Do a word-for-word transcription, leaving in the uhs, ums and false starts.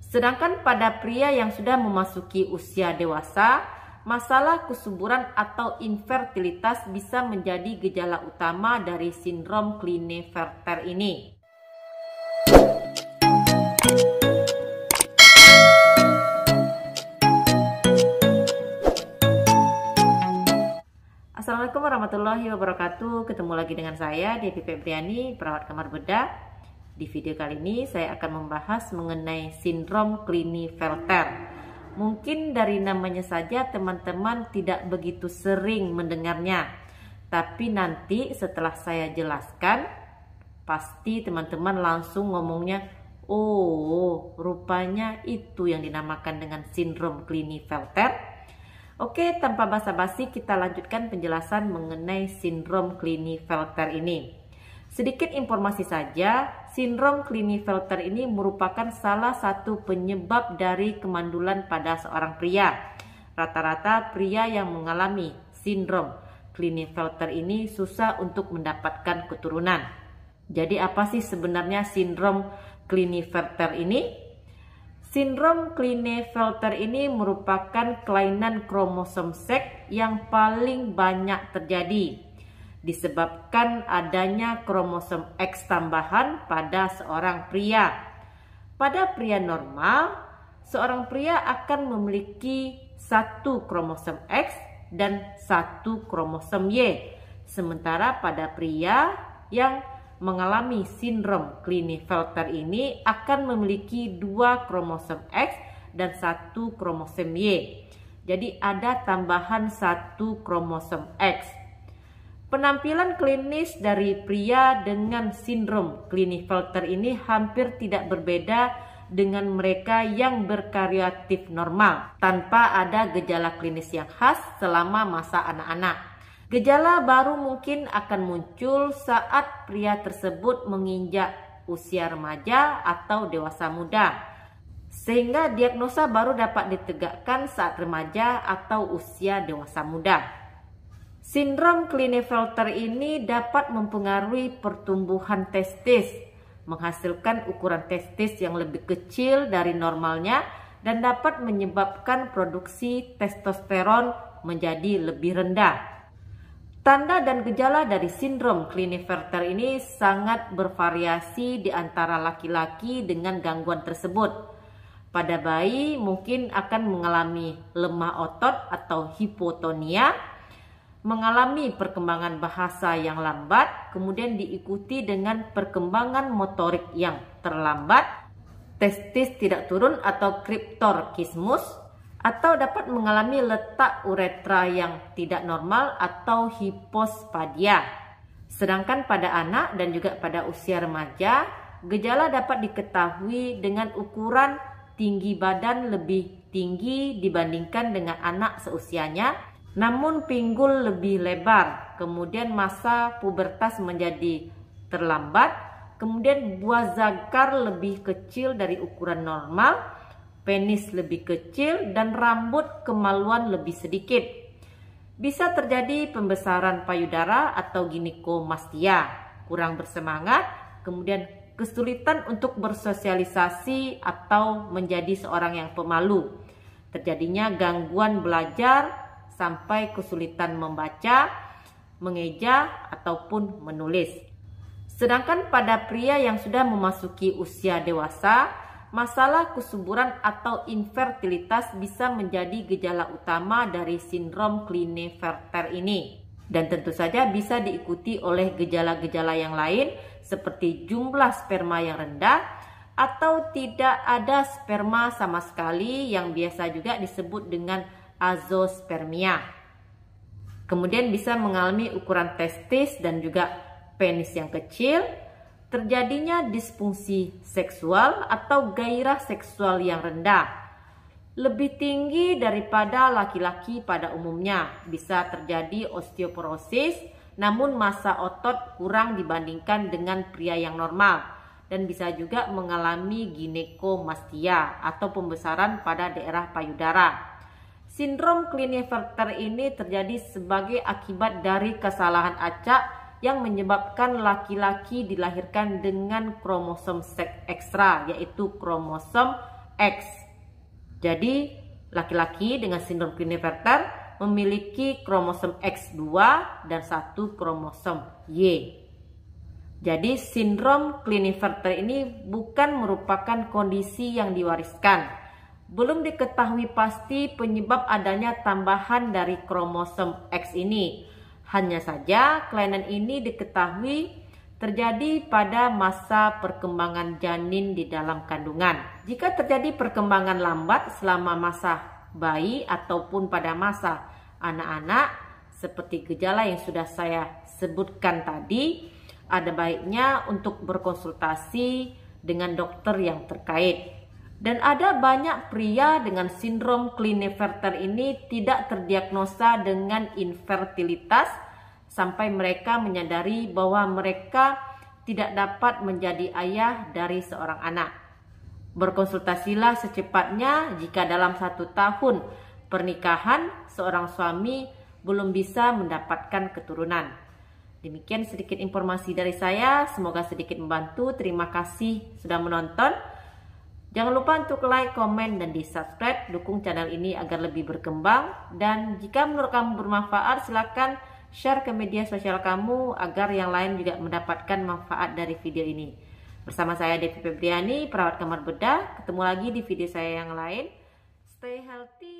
Sedangkan pada pria yang sudah memasuki usia dewasa, masalah kesuburan atau infertilitas bisa menjadi gejala utama dari sindrom Klinefelter ini. Assalamualaikum warahmatullahi wabarakatuh. Ketemu lagi dengan saya, Devi Febriani, perawat kamar bedah. Di video kali ini saya akan membahas mengenai sindrom Klinefelter. Mungkin dari namanya saja teman-teman tidak begitu sering mendengarnya. Tapi nanti setelah saya jelaskan, pasti teman-teman langsung ngomongnya, oh rupanya itu yang dinamakan dengan sindrom Klinefelter. Oke, tanpa basa-basi kita lanjutkan penjelasan mengenai sindrom Klinefelter ini. Sedikit informasi saja, sindrom Klinefelter ini merupakan salah satu penyebab dari kemandulan pada seorang pria. Rata-rata pria yang mengalami sindrom Klinefelter ini susah untuk mendapatkan keturunan. Jadi apa sih sebenarnya sindrom Klinefelter ini? Sindrom Klinefelter ini merupakan kelainan kromosom seks yang paling banyak terjadi disebabkan adanya kromosom X tambahan pada seorang pria. Pada pria normal, seorang pria akan memiliki satu kromosom X dan satu kromosom Y. Sementara pada pria yang mengalami sindrom Klinefelter ini akan memiliki dua kromosom X dan satu kromosom Y. Jadi ada tambahan satu kromosom X. Penampilan klinis dari pria dengan sindrom Klinefelter ini hampir tidak berbeda dengan mereka yang berkaryatif normal tanpa ada gejala klinis yang khas selama masa anak-anak. Gejala baru mungkin akan muncul saat pria tersebut menginjak usia remaja atau dewasa muda, sehingga diagnosa baru dapat ditegakkan saat remaja atau usia dewasa muda. Sindrom Klinefelter ini dapat mempengaruhi pertumbuhan testis, menghasilkan ukuran testis yang lebih kecil dari normalnya dan dapat menyebabkan produksi testosteron menjadi lebih rendah. Tanda dan gejala dari sindrom Klinefelter ini sangat bervariasi di antara laki-laki dengan gangguan tersebut. Pada bayi mungkin akan mengalami lemah otot atau hipotonia, mengalami perkembangan bahasa yang lambat, kemudian diikuti dengan perkembangan motorik yang terlambat, testis tidak turun atau kriptorkismus, atau dapat mengalami letak uretra yang tidak normal atau hipospadia. Sedangkan pada anak dan juga pada usia remaja, gejala dapat diketahui dengan ukuran tinggi badan lebih tinggi dibandingkan dengan anak seusianya, namun pinggul lebih lebar, kemudian masa pubertas menjadi terlambat, kemudian buah zakar lebih kecil dari ukuran normal, penis lebih kecil, dan rambut kemaluan lebih sedikit. Bisa terjadi pembesaran payudara atau ginikomastia, kurang bersemangat, kemudian kesulitan untuk bersosialisasi atau menjadi seorang yang pemalu. Terjadinya gangguan belajar, sampai kesulitan membaca, mengeja, ataupun menulis. Sedangkan pada pria yang sudah memasuki usia dewasa, masalah kesuburan atau infertilitas bisa menjadi gejala utama dari sindrom Klinefelter ini. Dan tentu saja bisa diikuti oleh gejala-gejala yang lain seperti jumlah sperma yang rendah atau tidak ada sperma sama sekali yang biasa juga disebut dengan azospermia. Kemudian bisa mengalami ukuran testis dan juga penis yang kecil, terjadinya disfungsi seksual atau gairah seksual yang rendah, lebih tinggi daripada laki-laki pada umumnya. Bisa terjadi osteoporosis, namun massa otot kurang dibandingkan dengan pria yang normal, dan bisa juga mengalami ginikomastia atau pembesaran pada daerah payudara. Sindrom Klinefelter ini terjadi sebagai akibat dari kesalahan acak yang menyebabkan laki-laki dilahirkan dengan kromosom seks ekstra, yaitu kromosom X. Jadi laki-laki dengan sindrom Klinefelter memiliki kromosom X dua dan satu kromosom Y. Jadi sindrom Klinefelter ini bukan merupakan kondisi yang diwariskan. Belum diketahui pasti penyebab adanya tambahan dari kromosom X ini. Hanya saja kelainan ini diketahui terjadi pada masa perkembangan janin di dalam kandungan. Jika terjadi perkembangan lambat selama masa bayi ataupun pada masa anak-anak, seperti gejala yang sudah saya sebutkan tadi, ada baiknya untuk berkonsultasi dengan dokter yang terkait. Dan ada banyak pria dengan sindrom Klinefelter ini tidak terdiagnosa dengan infertilitas sampai mereka menyadari bahwa mereka tidak dapat menjadi ayah dari seorang anak. Berkonsultasilah secepatnya jika dalam satu tahun pernikahan seorang suami belum bisa mendapatkan keturunan. Demikian sedikit informasi dari saya, semoga sedikit membantu. Terima kasih sudah menonton. Jangan lupa untuk like, komen, dan di subscribe. Dukung channel ini agar lebih berkembang. Dan jika menurut kamu bermanfaat, silakan share ke media sosial kamu agar yang lain juga mendapatkan manfaat dari video ini. Bersama saya Devi Febriani, perawat kamar bedah. Ketemu lagi di video saya yang lain. Stay healthy.